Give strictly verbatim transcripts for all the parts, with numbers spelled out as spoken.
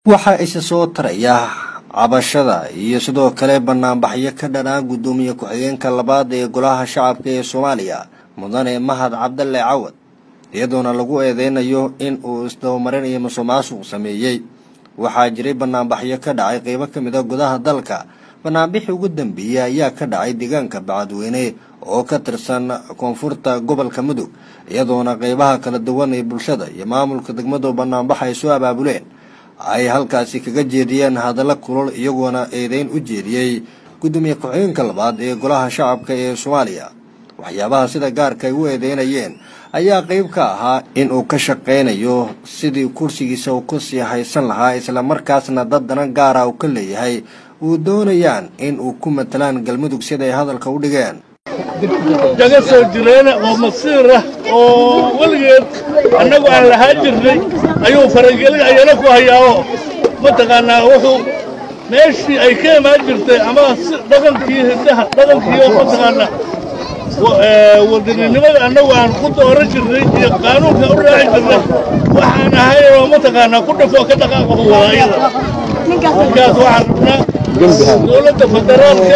waxa isa soo taraya cabashada iyo sidoo kale banaanbaxyo ka dhanaa gudoomiye ku-xigeenka labaad ee golaha shacabka ee Soomaaliya mudane Mahad Cabdalle Cawad iyadoona lagu eedeynayo in uu isdabamarin iyo musuqmaasuq sameeyay waxa jiray banaanbaxyo ka dhacay qaybo kamid ah gudaha dalka banaanbixii ugu dambeeyay ayaa ka dhacay deegaanka Bacadweyne oo ka tirsan koonfurta gobolka Mudug iyadoona qaybaha kala duwan ee bulshada iyo maamulka degmada banaanbaxa ay soo abaabuleen ay halkaasi kaga jeediyeen hadallo kulul iyagoona eedeyn u jeediyay gudoomiye ku-xigeenka labaad ee golaha shacabka ee Soomaaliya waxyaabaha sida gaarka ay u eedeynayeen ayaa qayb ka ahaa in uu ka shaqeynayo sidii kursigiisa uu ku sii haysan lahaa isla markaasna dad danan gaar ah uu ka leeyahay uu doonayaan in uu ku matalaan galmudug sida ay hadalka u dhigeen jaga soo jireena oo masiir ah oo waligeed annagu aan lahaa jirnay ayuu faragelin ayana ku hayaa mataqaanaa wuxuu meeshii ay ka imaan jirtay ama dhaqankii hidaha dhaqankii mataqaanaa wadaninimada annagu aan ku dooran jirnay iyo qaanuunka u raaci jirnay waxaan ahay oo mataqaanaa ku dhafoo ka dhaqaaqa walaayada ninkaas waxaan rabnaa dowladda federaalka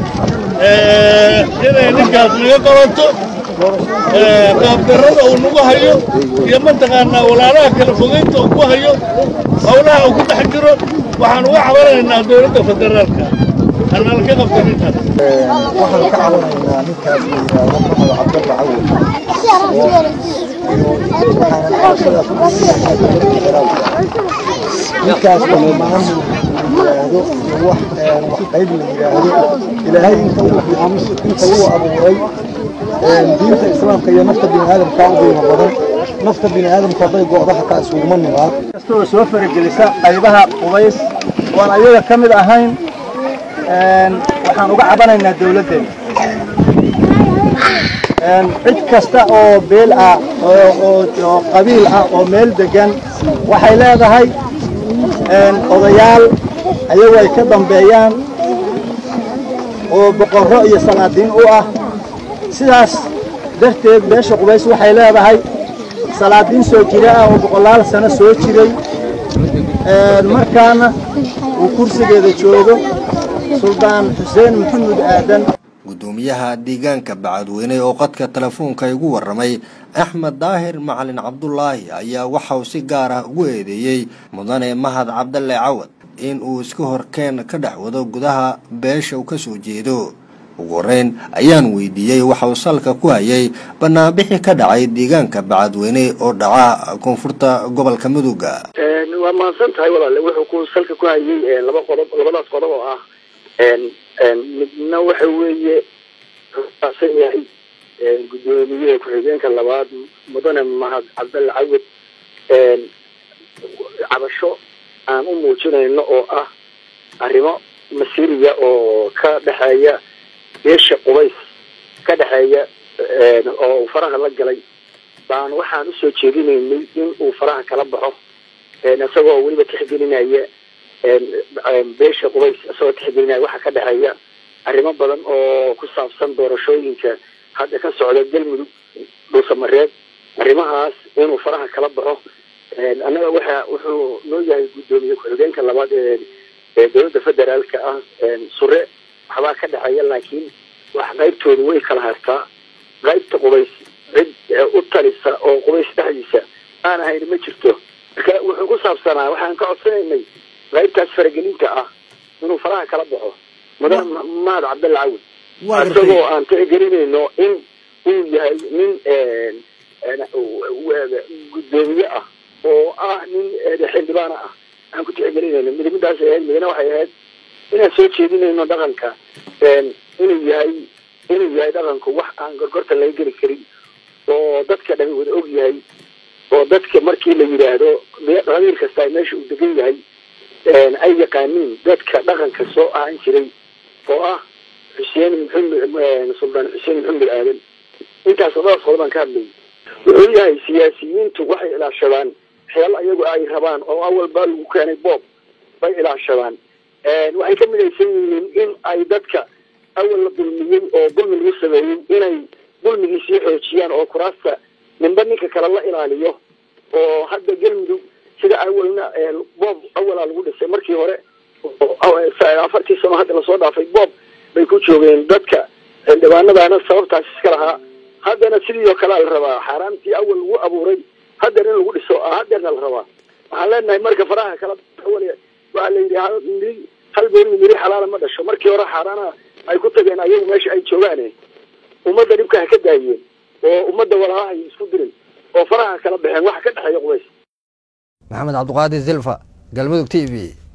inay ninkaas naga qabato qaabdarrada uu nagu hayo iyo mataqaanaa walaalaha kala fogeynta uu ku hayo howlaha uu ku dhex jiro waxaan uga cabanaynaa dowladda federaalka أنا الكذا بتريدها. واحد كعب من نكاس محمد عبد الله عوض. نكاس من معهم هذا وحيد من هذا إلى هاي أنت أنت هو أبو هاي دين الإسلام كي نفط بين هذا الكعب وبدر نفط بين هذا مقضي قاعدة حتى أسوق منه هذا. استوى سوفر الجلساء قيبها قبيس وأنا أيوة كمل أهين waxaan uga cabanaynaa dawladda een cid kasta oo beel ah oo oo qabiil ah oo meel degan waxay leedahay een odayaal ayagu ay ka dambeeyaan oo boqorro iyo salaadiin u ah sidaas darteed beesha Qubays waxay leedahay salaadiin soo jira ah oo boqolaal sano soo jiray een markaana uu kursigeeda joogo سلطان حسين محمد آدم gudoomiyaha deegaanka Bacadweyne oo qadka telefoonka igu waramay Axmed Daahir Macalin Cabdullaahi ayaa waxa uu si gaar ah ugu eedeeyay mudane Mahad Cabdalle Cawad in uu iska horkeen ka dhaxwado gudaha beesha uu ka soo jeedo ugu horeyn ayaan weydiiyay waxa uu salka ku hayay banaanbixi ka dhacay deegaanka Bacadweyne oo dhaca koonfurta gobolka Mudug ee waa maasan tahay walaal wuxuu ku salka ku hayay laba qodob labadaas qodob oo ah een een midna waxa weeye raasay yahay een gudoomiye ku-xigeenka labaad mudane Mahad Cabdalle Cawad een cabasho aan u muujinayno oo ah arrimo masiiriya oo ka dhaxeeya beesha Qubays ka dhaxeeya een oo faraha la galay baan waxaan u soo jeedinaynay in uu faraha kala baxo een asagoo waliba tixgelinaya een beesha Qubays asoo tixgelinaya waxa ka dhaxeeya arrimo badan oo ku saabsan doorashooyinka hadda ka socda galmudug dhuusamareed arrimahaas inuu faraha kala baxo een anaga waxa wuxuu noo yahay gudoomiye ku-xigeenka labaad ee dowladda federaalka ah een sure waxba ka dhaxeeya laakiin wax qaybtoodu way kala hartaa qaybta Qubays cid u talisa oo Qubays dhexdiisa aan ahayn ma jirto wuxuu ku saabsanaa waxaan ka codsanaynay qaybtaas faragelinta ah inuu faraha kala baxo mudane Mahad Cabdalle Cawad asagoo aan tixgelinayno in uu yahay nin gudoomiye ah oo ah nin xildhibaan ah aan ku tixgelinayno midnimadaas ee midna waxay ahayd inaan soo jeedinayno dhaqanka inuu yahay inuu yahay dhaqanku wax aan gorgorta laga geli karin oo dadka dhan wada og yahay oo dadka markii la yiraahdo qabiil kasta ay meesha u degan yahay ay yaqaaniin dadka dhaqanka soo ahaan jiray oo ah Xuseen Maxamed Sultan Xuseen Maxamed Aadan intaas oo qodobaan ka hadlay wuxuu yahay siyaasiyiintu waxay ilaashadaan xeel ayagu ay rabaan oo awal baa lagu keenay boob bay ilaashadaan een waxay ka midaysan yihiin in ay dadka awal la dulmiyay oo dulmi lagu sameeyay inay dulmigiisa xoojiyaan oo kuraasta ninba ninka kala la ilaaliyo oo hadda galmudug sida awalna boob awalaa lagu dhisay markii hore afartii sano hadda lasoo dhaafay boob bay ku joogeen dadka xildhibaanadaana sababtaas iska lahaa haddana sidii oo kale la rabaa xaaraantii awal lagu abuuray haddana in lagu dhiso haddana la rabaa waxaan leenahay marka faraha kala awal waa la yidhi hal boori miri xalaala ma dhasho markii hore xaaraana ay ku tageen ayagu meesha ay joogaan ummadda dhibka ka daayeen oo ummadda walaalaha isku diray oo faraha kala baxeen wax ka dhaxeeyo qubays maxamed cabduqaadir zilfa galmudug T V